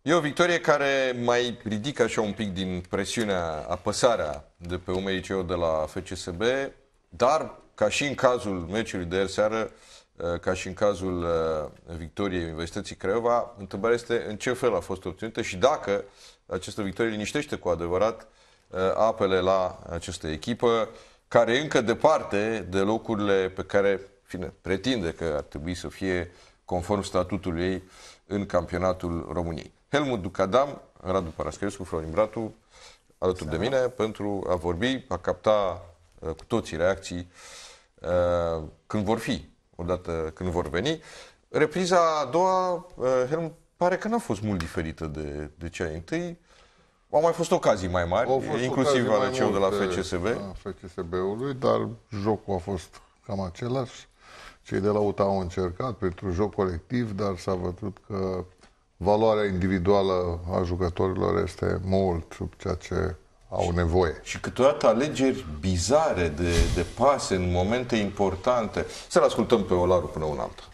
E o victorie care mai ridică așa un pic din presiunea, apăsarea de pe umerii celor de la FCSB, dar ca și în cazul meciului de ieri seară, ca și în cazul victoriei Universității Craiova, întrebarea este în ce fel a fost obținută și dacă această victorie liniștește cu adevărat apele la această echipă, care e încă departe de locurile pe care pretinde că ar trebui să fie conform statutului ei în campionatul României. Helmut Ducadam, Radu Paraschivescu, Florin Bratu, alături de mine pentru a vorbi, a capta cu toții reacții când vor fi, odată când vor veni. Repriza a doua, Helmut, pare că n-a fost mult diferită de cea din întâi. Au mai fost ocazii mai mari, inclusiv ale celor de la FCSB. FCSB-ului, dar jocul a fost cam același. Cei de la UTA au încercat pentru joc colectiv, dar s-a văzut că valoarea individuală a jucătorilor este mult sub ceea ce au nevoie. Și câteodată alegeri bizare de pase în momente importante. Să-l ascultăm pe Olaru până un alta.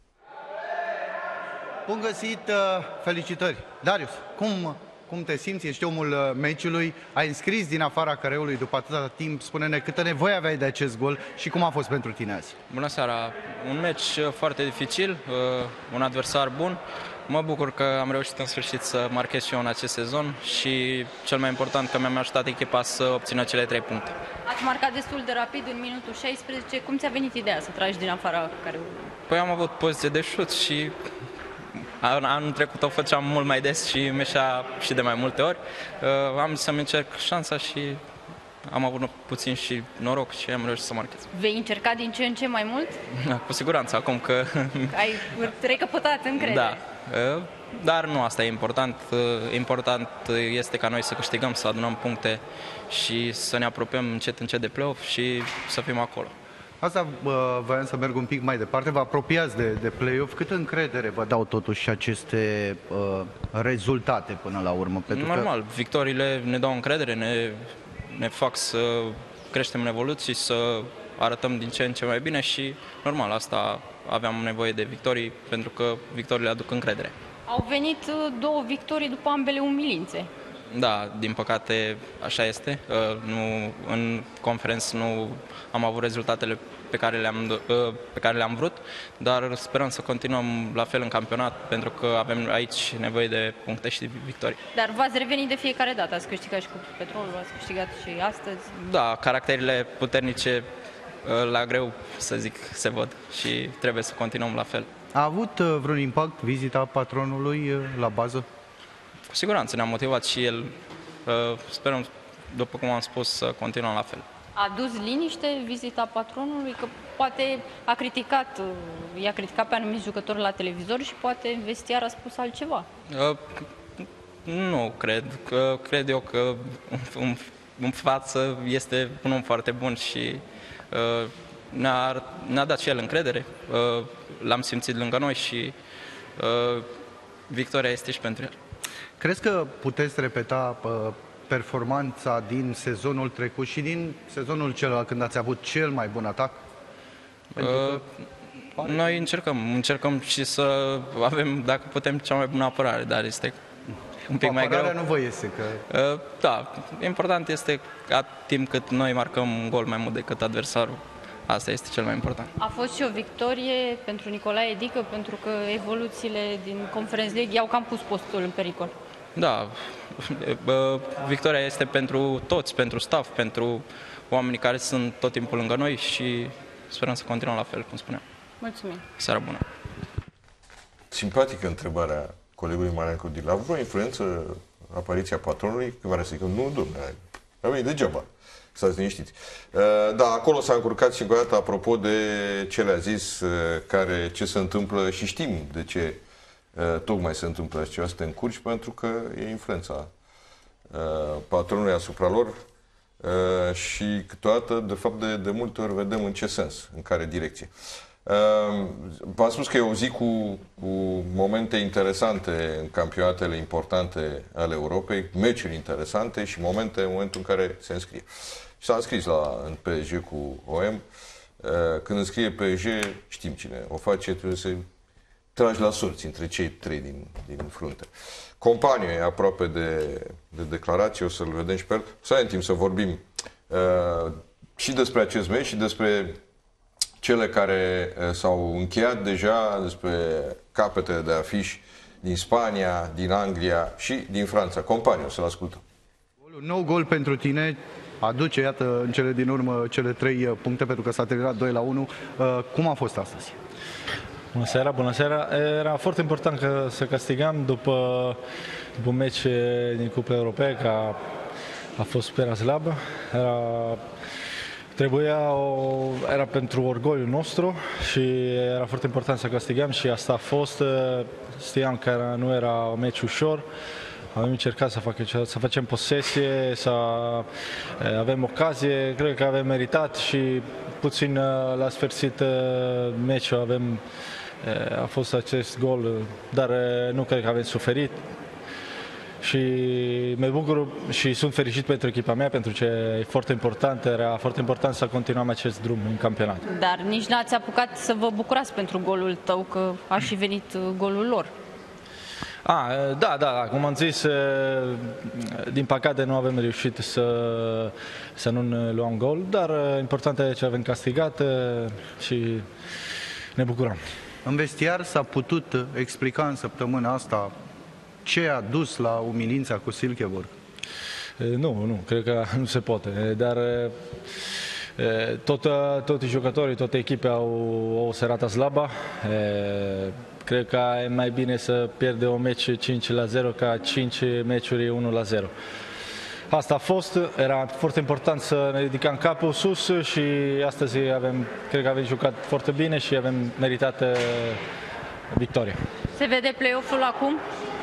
Bun găsit, felicitări. Darius, cum te simți? Ești omul meciului, ai înscris din afara careului după atâta timp. Spune-ne câtă nevoie aveai de acest gol și cum a fost pentru tine azi? Bună seara! Un meci foarte dificil, un adversar bun. Mă bucur că am reușit în sfârșit să marchez și eu în acest sezon și cel mai important că mi-am ajutat echipa să obțină cele 3 puncte. Ați marcat destul de rapid în minutul 16. Cum ți-a venit ideea să tragi din afara careului? Păi am avut poziție de șut și anul trecut o făceam mult mai des și meșea și de mai multe ori. Am zis să-mi încerc șansa și am avut puțin și noroc și am reușit să marchez. Vei încerca din ce în ce mai mult? Cu siguranță, acum că... Ai recăpătat încredere. Da, dar nu asta e important. Important este ca noi să câștigăm, să adunăm puncte și să ne apropiem încet de play-off și să fim acolo. Asta voiam să merg un pic mai departe. Vă apropiați de play-off. Câtă încredere vă dau totuși aceste rezultate până la urmă? Pentru Normal, victoriile ne dau încredere, ne fac să creștem în evoluții, să arătăm din ce în ce mai bine și normal, asta aveam nevoie de victorii pentru că victoriile aduc încredere. Au venit 2 victorii după ambele umilințe. Da, din păcate așa este. În conferență nu am avut rezultatele pe care le-am vrut, dar sperăm să continuăm la fel în campionat, pentru că avem aici nevoie de puncte și de victorii. Dar v-ați revenit de fiecare dată, ați câștigat și cu Petrolul, ați câștigat și astăzi. Da, caracterele puternice la greu, să zic, se văd și trebuie să continuăm la fel. A avut vreun impact vizita patronului la bază? Cu siguranță ne-a motivat și el. Sperăm, după cum am spus, să continuăm la fel. A dus liniște vizita patronului? Că poate i-a criticat pe anumiți jucători la televizor și poate în vestiar a spus altceva. Nu cred. Cred eu că în față este un om foarte bun și ne-a dat și el încredere. L-am simțit lângă noi și victoria este și pentru el. Crezi că puteți repeta performanța din sezonul trecut și din sezonul celălalt când ați avut cel mai bun atac? Noi încercăm și să avem, dacă putem, cea mai bună apărare, dar este un pic mai greu. Apărarea nu vă iese, că... Da, important este ca timp cât noi marcăm un gol mai mult decât adversarul. Asta este cel mai important. A fost și o victorie pentru Nicolae Dică, pentru că evoluțiile din Conference League i-au cam pus postul în pericol. Da, victoria este pentru toți, pentru staff, pentru oamenii care sunt tot timpul lângă noi și sperăm să continuăm la fel, cum spuneam. Mulțumim. Seara bună. Simpatică întrebarea colegului Marian Codil. A avut o influență apariția patronului? Că să zică, nu, domnule, a venit degeaba. Stați liniștiți. Da, acolo s-a încurcat și încă o dată, apropo de ce le-a zis, ce se întâmplă și știm de ce tocmai se întâmplă acestea în încurci, pentru că e influența patronului asupra lor și câteodată, de fapt, de multe ori vedem în ce sens, în care direcție. V-am spus că e o zi cu momente interesante în campionatele importante ale Europei, meciuri interesante și momente în momentul în care se înscrie. Și s-a înscris în PSG cu OM. Când înscrie PSG, știm cine o face, trebuie să tragi la sorți între cei trei din frunte. Companiul e aproape de declarație, o să-l vedem și pe el. Să avem timp să vorbim și despre acest meci și despre cele care s-au încheiat deja, despre capetele de afiș din Spania, din Anglia și din Franța. Companiul, să-l ascultăm. Un nou gol pentru tine aduce, iată, în cele din urmă, cele 3 puncte, pentru că s-a terminat 2-1. Cum a fost astăzi? Bună seara, bună seara. Era foarte important să castigăm după un meci din Cupa Europeană, că a fost super slab. Era pentru orgoliul nostru și era foarte important să castigăm și asta a fost. Știam că nu era un meci ușor. Am încercat să facem posesie, să avem ocazie, cred că avem meritat și puțin la sfârșit meciul a fost acest gol, dar nu cred că avem suferit. Și mă bucur și sunt fericit pentru echipa mea, pentru că e foarte important, era foarte important să continuăm acest drum în campionat. Dar nici n-ați apucat să vă bucurați pentru golul tău, că a și venit golul lor. Da, cum am zis, din păcate nu avem reușit să nu luăm gol, dar important e că avem castigat și ne bucurăm. În vestiar s-a putut explica în săptămâna asta ce a dus la umilința cu Silkeborg? Nu, cred că nu se poate, dar toți jucătorii, toate echipe au o serată slabă. Cred că e mai bine să pierde un meci 5-0 ca 5 meciuri 1-0. Asta a fost, era foarte important să ne ridicăm capul sus și astăzi cred că avem jucat foarte bine și avem meritat victoria. Se vede play-off-ul acum?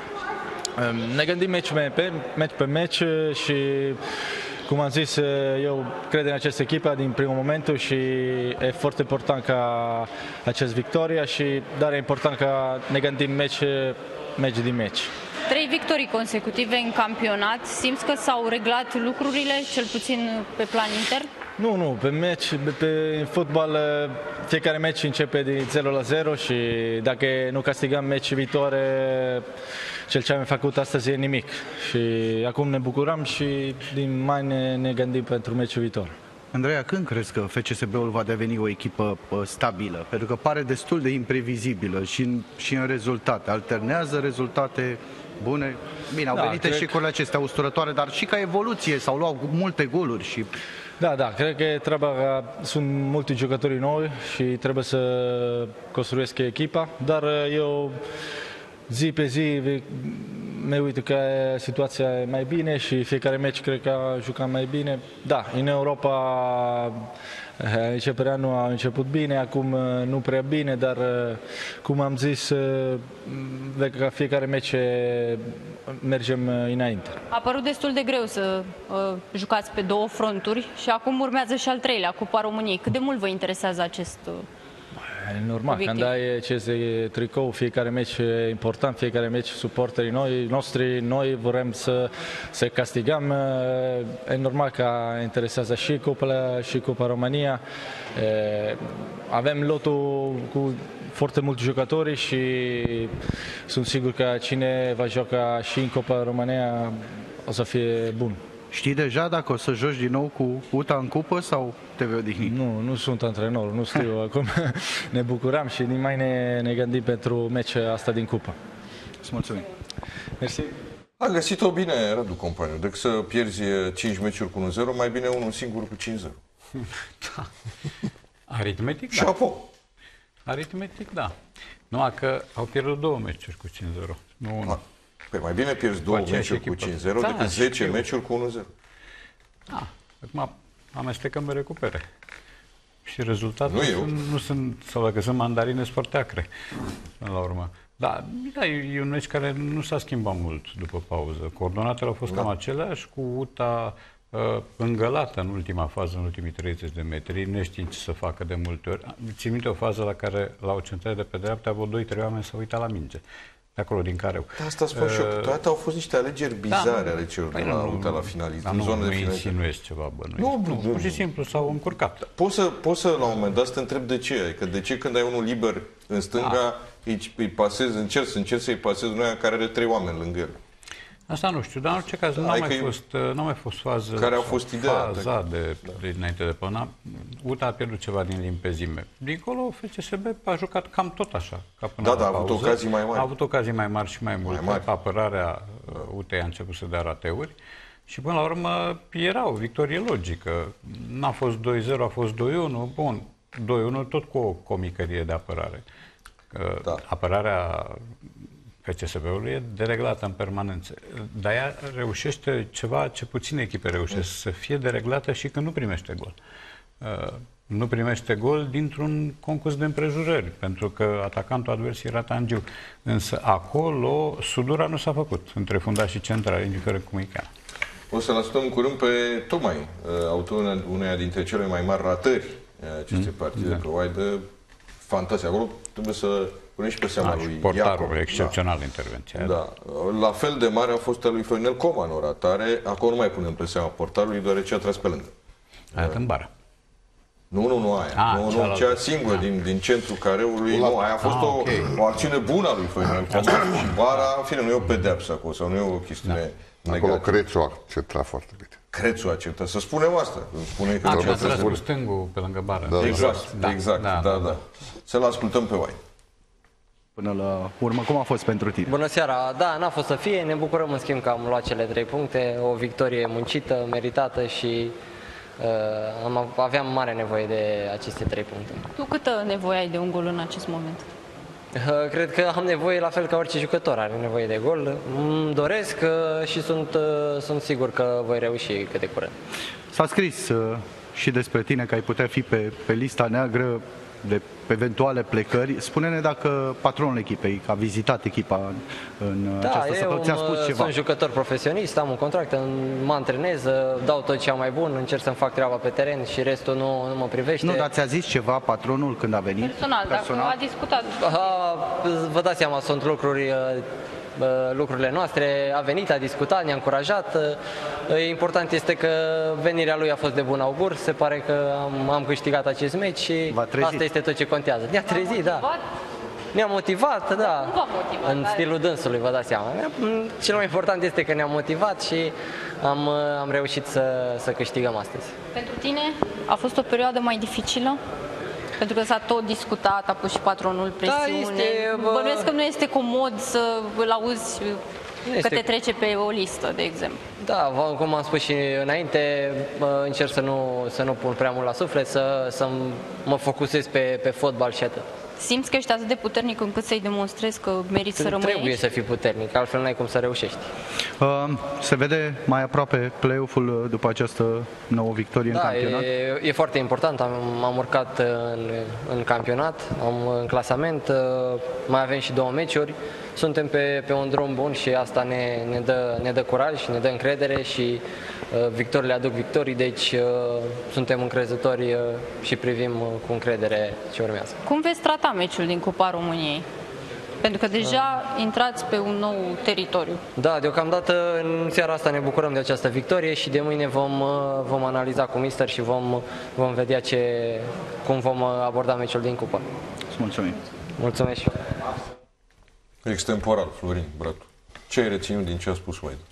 Ne gândim meci pe meci și, cum am zis, eu cred în această echipă din primul moment și e foarte important ca acest victoria dar e important ca ne gândim meci din meci. 3 victorii consecutive în campionat. Simți că s-au reglat lucrurile, cel puțin pe plan intern? Nu, în fotbal fiecare meci începe de 0-0 și dacă nu castigăm meci viitoare, cel ce am făcut astăzi e nimic. Și acum ne bucurăm și din mai ne gândim pentru meciul viitor. Andreea, când crezi că FCSB-ul va deveni o echipă stabilă? Pentru că pare destul de imprevizibilă și în rezultate. Alternează rezultate bune. Bine, au venit eșecurile acestea usturătoare, dar și ca evoluție s-au luat multe goluri și... Da, cred că sunt mulți jucători noi și trebuie să construiesc echipa, dar eu zi pe zi mă uit că situația e mai bine și fiecare meci cred că jucăm mai bine. Da, în Europa începerea nu a început bine, acum nu prea bine, dar cum am zis, văd că fiecare meci mergem înainte. A părut destul de greu să jucați pe 2 fronturi și acum urmează și al 3-lea, Cupa României. Cât de mult vă interesează acest E normal, obiectiv? Când ai acest tricou, fiecare meci e important, fiecare meci suporterii noi vrem să castigăm. E normal că interesează și Cupa România. Avem lotul cu foarte mulți jucători și sunt sigur că cine va juca și în Cupa România o să fie bun. Știi deja dacă o să joci din nou cu UTA în cupă sau te vei odihni? Nu sunt antrenor, nu știu acum. Ne bucurăm și din mai ne gândim pentru meciul asta din cupă. Îți mulțumim. Mersi. A găsit-o bine, Radu Companiu. Decât să pierzi 5 meciuri cu 1-0, mai bine unul singur cu 5-0. Da. Aritmetic, da. Chapeau. Aritmetic, da. Numai că au pierdut 2 meciuri cu 5-0, nu 1. Păi mai bine pierzi 2 meciuri cu 5-0 decât 10 meciuri cu 1-0. Da. Acum amestecăm pe recupere. Și rezultatul nu sunt, sau dacă sunt mandarine, sunt foarte acre, până la urmă. Da, e un meci care nu s-a schimbat mult după pauză. Coordonatele au fost cam aceleași, cu UTA îngălată în ultima fază, în ultimii 30 de metri, neștiind ce să facă de multe ori. Țin minte o fază la care, la o centrare de pe dreapta, vreo 2-3 oameni s-au uitat la minge. De acolo, din careu. Asta spun și eu. Toate au fost niște alegeri bizare ale celor de la UTA la finalizare. Nu insinuezi ceva bănuiesc. Nu, pur și simplu s-au încurcat. Poți să, la un moment dat, să te întrebi de ce. Adică de ce când ai unul liber în stânga, îi pasez, încerc să-i pasez unul care are 3 oameni lângă el. Asta nu știu, dar în orice caz nu a mai fost fază. Care a fost ideea? Faza de înainte de până. UTA a pierdut ceva din limpezime. Dincolo, FCSB a jucat cam tot așa. Ca până a avut ocazii mai mari. A avut ocazii mai mari și mai multe. Apărarea UTA a început să dea rateuri. Și până la urmă era o victorie logică. N-a fost 2-0, a fost 2-1. Bun, 2-1 tot cu o comicărie de apărare. Apărarea FCSB-ului e dereglată în permanență. Dar ea reușește ceva ce puține echipe reușesc, să fie dereglată și când nu primește gol. Nu primește gol dintr-un concurs de împrejurări, pentru că atacantul advers era tangiu. Însă acolo sudura nu s-a făcut între fundaș și central, indiferent cum îi cheamă. O să-l ascultăm în curând pe tocmai autorul uneia dintre cele mai mari ratări acestei partide pe Oaidă. Fantastic. Acolo trebuie să punem și pe seama lui portarul, Iacob. excepțional intervenția. Da. La fel de mare a fost a lui Florinel Coman o ratare. Acolo nu mai punem pe seama portarului, deoarece a tras pe lângă. Aia Tâmbara. Nu aia. Cea singură din centrul careului. Nu, aia a fost o acțiune bună a lui Florinel Coman. Și bara, în fine, nu e o pedeapsă acolo, sau nu e o chestiune acolo Crețu a centrat foarte bine. Crețu a centrat. Să spunem asta. Spune că a tras cu stângul pe lângă bară. Exact. Da. Să-l ascultăm pe Oaidă. Până la urmă, cum a fost pentru tine? Bună seara! Da, n-a fost să fie. Ne bucurăm, în schimb, că am luat cele 3 puncte. O victorie muncită, meritată și aveam mare nevoie de aceste 3 puncte. Tu câtă nevoie ai de un gol în acest moment? Cred că am nevoie, la fel ca orice jucător, are nevoie de gol. Îmi doresc și sunt sigur că voi reuși cât de curând. S-a scris și despre tine că ai putea fi pe lista neagră de eventuale plecări. Spune-ne dacă patronul echipei, că a vizitat echipa în această săptămână, ți-a spus ceva. Sunt jucător profesionist, am un contract, mă antrenez, dau tot ce am mai bun, încerc să-mi fac treaba pe teren și restul nu mă privește. Nu, dar ți-a zis ceva patronul când a venit? Personal. Dacă a discutat. Vă dați seama, sunt lucrurile noastre, a venit, a discutat, ne-a încurajat. Important este că venirea lui a fost de bun augur, se pare că am câștigat acest meci și asta este tot ce contează. Ne-a trezit, da. Ne-a motivat, da. În stilul dânsului, vă dați seama. Cel mai important este că ne-a motivat și am reușit să câștigăm astăzi. Pentru tine a fost o perioadă mai dificilă? Pentru că s-a tot discutat, a pus și patronul presiune. Bănuiesc că nu este comod să îl auzi că te trece pe o listă, de exemplu. Da, cum am spus și înainte, încerc să nu pun prea mult la suflet, să mă focusez pe fotbal și atât. Simți că ești atât de puternic încât să-i demonstrezi că meriți să rămâi aici? Trebuie să fii puternic, altfel n-ai cum să reușești. Se vede mai aproape play-off-ul după această nouă victorie în campionat? E foarte important. Am urcat în campionat, în clasament, mai avem și 2 meciuri. Suntem pe un drum bun și asta ne dă curaj, ne dă încredere și victoriile aduc victorii, deci suntem încrezători și privim cu încredere ce urmează. Cum veți trata meciul din Cupa României? Pentru că deja intrați pe un nou teritoriu. Da, deocamdată în seara asta ne bucurăm de această victorie și de mâine vom analiza cu mister și vom vedea cum vom aborda meciul din Cupă. Mulțumim! Mulțumesc! Extemporal, Florin Bratu. Ce ai reținut din ce a spus Oaidă?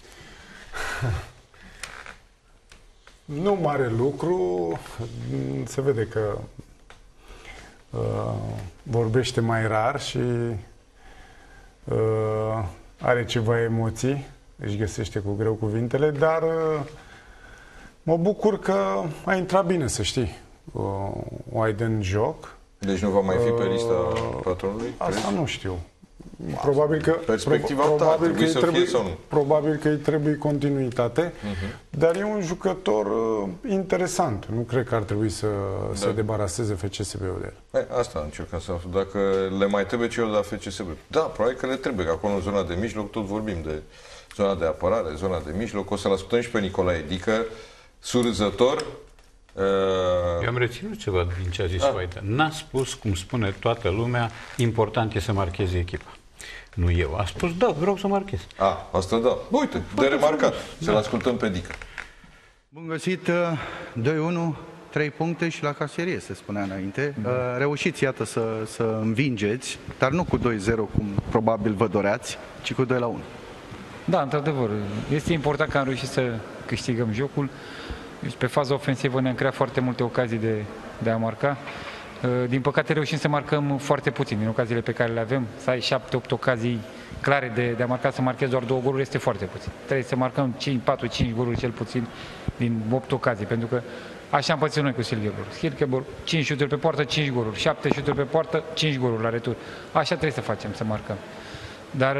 Nu mare lucru. Se vede că vorbește mai rar și are ceva emoții. Își găsește cu greu cuvintele, dar mă bucur că a intrat bine, să știi. Oaidă în joc. Deci nu va mai fi pe lista patronului? Asta crezi? Nu știu. Probabil că, probabil că îi trebuie continuitate, dar e un jucător interesant. Nu cred că ar trebui să se debaraseze FCSB-ul de el. Asta încercam să aflu. Dacă le mai trebuie celor de la FCSB. Da, probabil că le trebuie, că acolo în zona de mijloc tot vorbim de zona de apărare, zona de mijloc. O să-l ascultăm și pe Nicolae Dică, surzător. Eu am reținut ceva din ce a zis Oaidă. N-a spus, cum spune toată lumea, important e să marcheze echipa. Nu eu. A spus, da, vreau să marchez. Asta da. Uite, de remarcat. Să-l ascultăm pe Dică. Bun găsit, 2-1. 3 puncte și la caserie, se spunea înainte. Reușiți, iată, să învingeți, dar nu cu 2-0, cum probabil vă doreați, ci cu 2-1. Da, într-adevăr. Este important că am reușit să câștigăm jocul. Deci, pe faza ofensivă ne-am creat foarte multe ocazii de a marca. Din păcate reușim să marcăm foarte puțin din ocaziile pe care le avem. Să ai 7-8 ocazii clare de a marca, să marchezi doar 2 goluri este foarte puțin. Trebuie să marcăm 4-5 goluri cel puțin din 8 ocazii, pentru că așa am pățit noi cu Silkeborg. Silkeborg, 5 șuturi pe poartă, 5 goluri, 7 șuturi pe poartă, 5 goluri la retur. Așa trebuie să facem, să marcăm. Dar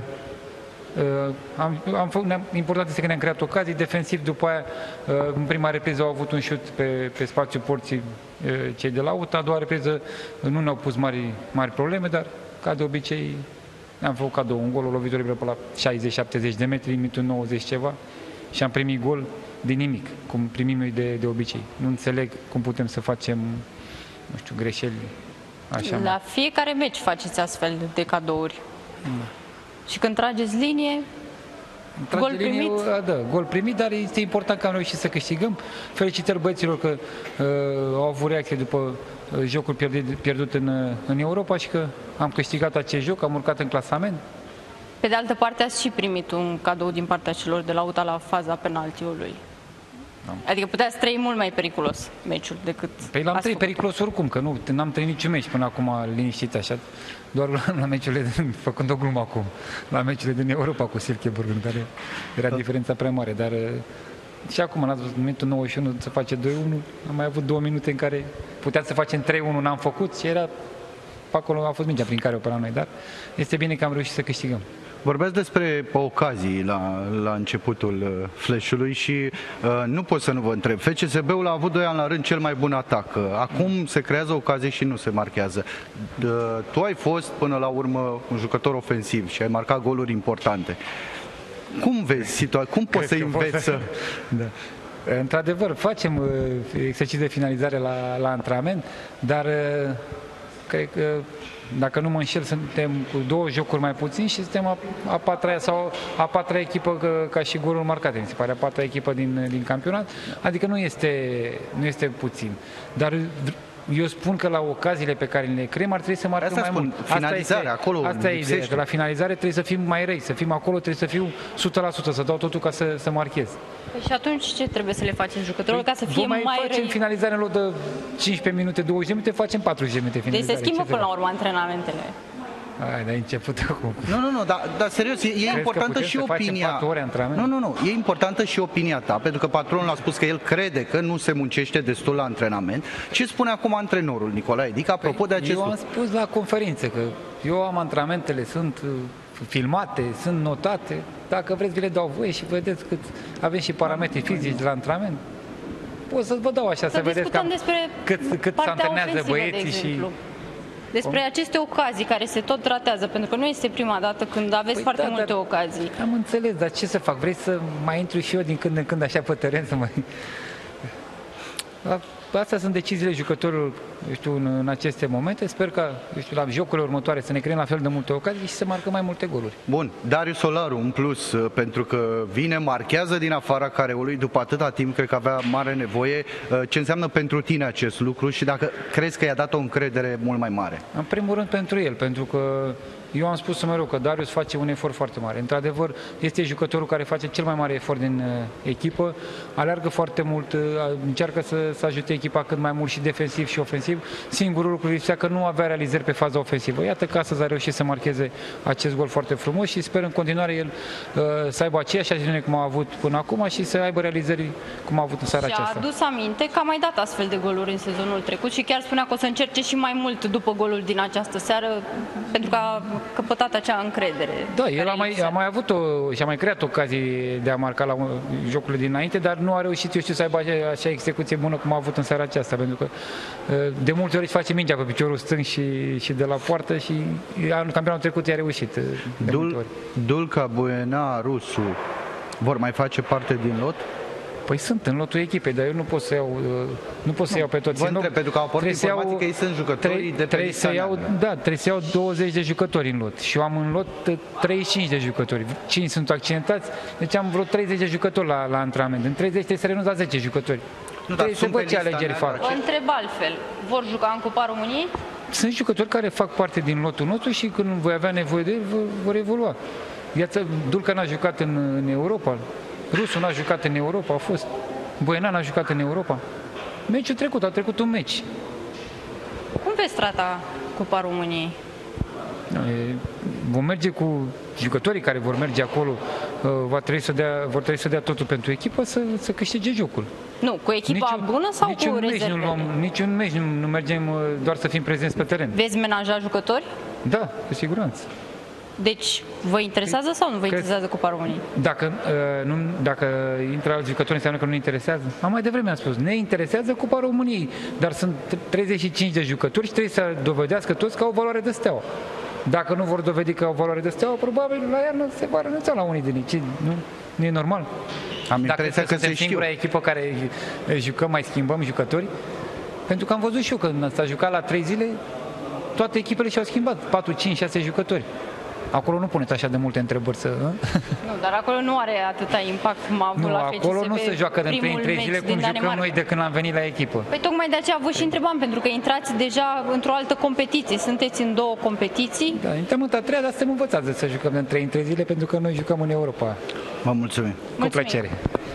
important este că ne-am creat ocazii. Defensiv, după aia, în prima repriză au avut un șut pe spațiul porții cei de la UTA, a doua repriză nu ne-au pus mari probleme, dar ca de obicei am făcut cadou un gol, o lovitură pe la 60-70 de metri, minutul 90 ceva și am primit gol din nimic, cum primim noi de obicei. Nu înțeleg cum putem să facem, nu știu, greșeli așa. La fiecare meci faceți astfel de cadouri. Și când trageți linie, gol primit? Da, gol primit, dar este important că am reușit să câștigăm. Felicitări băieților că au avut reacție după jocul pierdut în Europa și că am câștigat acest joc, am urcat în clasament. Pe de altă parte, ați și primit un cadou din partea celor de la UTA la faza penaltiului. Adică puteați trăi mult mai periculos meciul decât... Păi l-am trăit periculos oricum, că n-am trăit niciun meci până acum liniștit așa. Doar la meciurile, făcând o glumă acum, la meciurile din Europa cu Silkeborg, în care era diferența prea mare, dar și acum, în minutul 91, se face 2-1, am mai avut 2 minute în care puteam să facem 3-1, n-am făcut și era, pe acolo a fost mingea prin care opera noi, dar este bine că am reușit să câștigăm. Vorbeați despre ocazii la începutul Flash-ului și nu pot să nu vă întreb. FCSB-ul a avut 2 ani la rând cel mai bun atac. Acum se creează ocazii și nu se marchează. Tu ai fost până la urmă un jucător ofensiv și ai marcat goluri importante. Cum vezi situația? Cum poți să înveți să... Da. Într-adevăr, facem exerciții de finalizare la antrenament, dar cred că, dacă nu mă înșel, suntem cu 2 jocuri mai puțin și suntem a patra echipă ca și goluri marcate. Mi se pare a 4-a echipă din campionat, adică nu este puțin. Dar eu spun că la ocaziile pe care le creăm ar trebui să marcăm mai mult. Finalizarea, acolo asta e ideea, că la finalizare trebuie să fim mai răi, să fim acolo, trebuie să fiu 100%, să dau totul ca să marchez. Și atunci ce trebuie să le facem jucătorilor ca să fie mai răi? Facem finalizare în loc de 15 minute, 20 de minute, facem 40 de minute finalizare. Deci se schimbă până la urmă antrenamentele. Hai, dar ai început acum. Nu, dar serios, e importantă și opinia. Nu, e importantă și opinia ta, pentru că patronul a spus că el crede că nu se muncește destul la antrenament. Ce spune acum antrenorul Nicolae Dic apropo de acest lucru? Eu am spus la conferință că eu am antrenamentele, sunt filmate, sunt notate. Dacă vreți, vi le dau voie și vedeți cât avem și parametri fizici la antrenament. Pot să vă dau așa, să vedeți cât se antrenează băieții și... Despre aceste ocazii care se tot ratează, pentru că nu este prima dată când aveți foarte multe ocazii. Am înțeles, dar ce să fac? Vrei să mai intru și eu din când în când așa pe teren să mai... Astea sunt deciziile jucătorilor, eu știu, în aceste momente. Sper că, eu știu, la jocurile următoare să ne creăm la fel de multe ocazii și să marcăm mai multe goluri. Bun, Darius Solaru, în plus, pentru că vine, marchează din afara careului, după atâta timp, cred că avea mare nevoie. Ce înseamnă pentru tine acest lucru și dacă crezi că i-a dat o încredere mult mai mare? În primul rând pentru el, pentru că eu am spus mereu că Darius face un efort foarte mare. Într-adevăr, este jucătorul care face cel mai mare efort din echipă, aleargă foarte mult, încearcă să ajute echipa cât mai mult și defensiv și ofensiv. Singurul lucru lipsea că nu avea realizări pe faza ofensivă. Iată că astăzi a reușit să marcheze acest gol foarte frumos și sper în continuare el să aibă aceeași atitudine cum a avut până acum și să aibă realizări cum a avut în seara aceasta. Și a adus aminte că a mai dat astfel de goluri în sezonul trecut și chiar spunea că o să încerce și mai mult după golul din această seară, pentru că a căpătat acea încredere. Da, el a mai avut și a mai creat ocazii de a marca la jocurile dinainte, dar nu a reușit, eu știu, să aibă așa execuție bună cum a avut în seara aceasta, pentru că de multe ori își face mingea pe piciorul stâng și de la poartă și în campionatul trecut i-a reușit Dulca, Buena, Rusu vor mai face parte din lot? Păi sunt în lotul echipei, dar eu nu pot să iau, pe toți. Vă întreb, pentru că au apărut informații că ei sunt jucători de pe lista neagră. Trebuie să iau 20 de jucători în lot și eu am în lot 35 de jucători. 5 sunt accidentați, deci am vreo 30 de jucători la antrenament. În 30 trebuie să renunț la 10 jucători. Trebuie să văd ce alegeri fac. Vă întreb altfel, vor juca în Cupa României? Sunt jucători care fac parte din lotul nostru și când voi avea nevoie de el, vor evolua. Iată, Dulca n-a jucat în Europa, Rusu n-a jucat în Europa, a fost. Boienan a jucat în Europa. Meciul trecut, a trecut un meci. Cum veți trata Cupa României? Vom merge cu jucătorii care vor merge acolo, vor trebui să dea totul pentru echipă să câștige jocul. Nu, cu echipa bună sau cu rezervele? Niciun meci nu mergem doar să fim prezenți pe teren. Veți menaja jucători? Da, cu siguranță. Deci, vă interesează sau nu vă interesează Cupa României? Dacă intră alți jucători, înseamnă că nu ne interesează? Mai devreme am spus, ne interesează Cupa României, dar sunt 35 de jucători și trebuie să dovedească toți că au valoare de steaua. Dacă nu vor dovedi că au valoare de steaua, probabil la iarnă se va renunța la unii din ei. Nu e normal. Dacă suntem singura echipă care jucăm, mai schimbăm jucători, pentru că am văzut și eu că s-a jucat la 3 zile, toate echipele și-au schimbat, 4, 5, 6 jucători. Acolo nu puneți așa de multe întrebări să... Nu, dar acolo nu are atâta impact cum a avut la FCSB. Acolo nu se joacă de 3 zile cum jucăm noi de când am venit la echipă. Păi tocmai de aceea vă și întrebam, pentru că intrați deja într-o altă competiție. Sunteți în 2 competiții. Da, intrăm în a 3-a, dar suntem învățați să jucăm de 3 în 3 zile, pentru că noi jucăm în Europa. Vă mulțumim. Cu plăcere.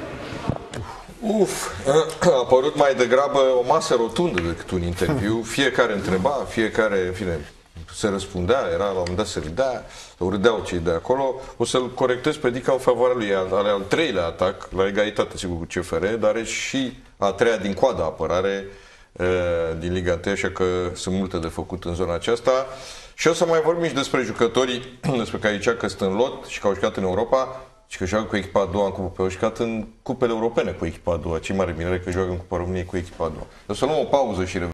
A apărut mai degrabă o masă rotundă decât un interviu. Fiecare întreba, fiecare, în fine, se răspundea, era la un moment dat se râdeau cei de acolo. O să-l corectez pe Dica în favoarea lui. Are al 3-lea atac, la egalitate sigur cu CFR, dar are și a 3-a din coada apărare din Liga 1, așa că sunt multe de făcut în zona aceasta. Și o să mai vorbim și despre jucătorii despre care zicea că sunt în lot și că au jucat în Europa și că joacă cu echipa a doua în cupă. Au jucat în cupele europene cu echipa a doua. Ce mare minere că joacă în Cupa României cu echipa a doua. O să luăm o pauză și revenim.